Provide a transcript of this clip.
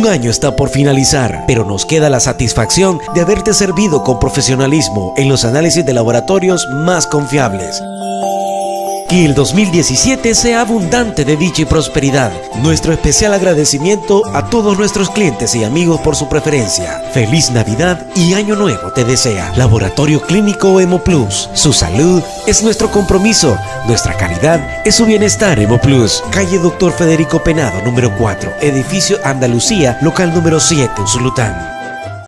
Un año está por finalizar, pero nos queda la satisfacción de haberte servido con profesionalismo en los análisis de laboratorios más confiables. Que el 2017 sea abundante de dicha y prosperidad. Nuestro especial agradecimiento a todos nuestros clientes y amigos por su preferencia. Feliz Navidad y Año Nuevo te desea Laboratorio Clínico Hemoplus. Su salud es nuestro compromiso. Nuestra calidad es su bienestar. Hemoplus. Calle Dr. Federico Penado, número 4. Edificio Andalucía, local número 7, Usulután.